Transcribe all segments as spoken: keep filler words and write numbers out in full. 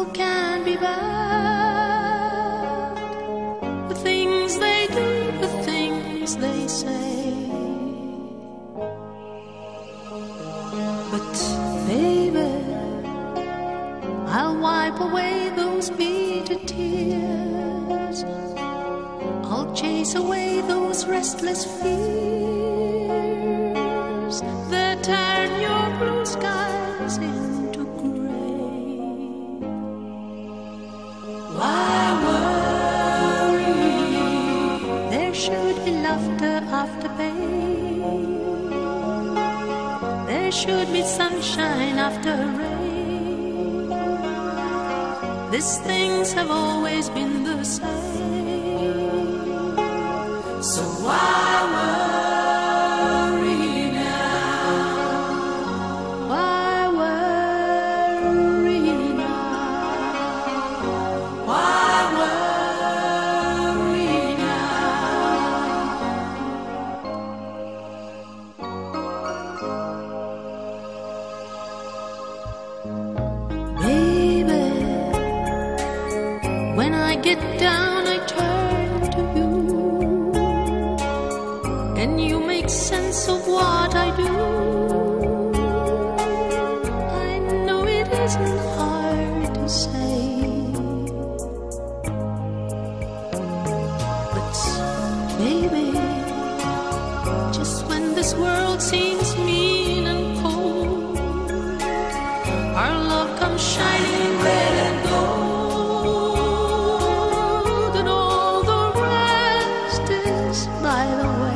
people can be bad. The things they do, the things they say. But baby, I'll wipe away those bitter tears. I'll chase away those restless fears that turn your blue skies into gray. Why worry? There should be laughter after pain. There should be sunshine after rain. These things have always been the same. So why worry now? Why worry now? Why worry now? Baby, when I get down, I turn to you, and you make sense of what I do. I know it isn't hard to say, but baby, just when this world seems mean and cold, our love comes shining red and gold, and all the rest is by the way.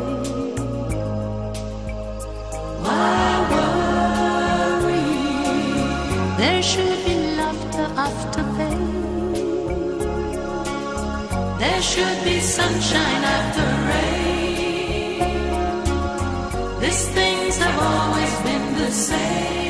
Why worry? There should be laughter after pain. There should be sunshine after rain. These things have always been the same.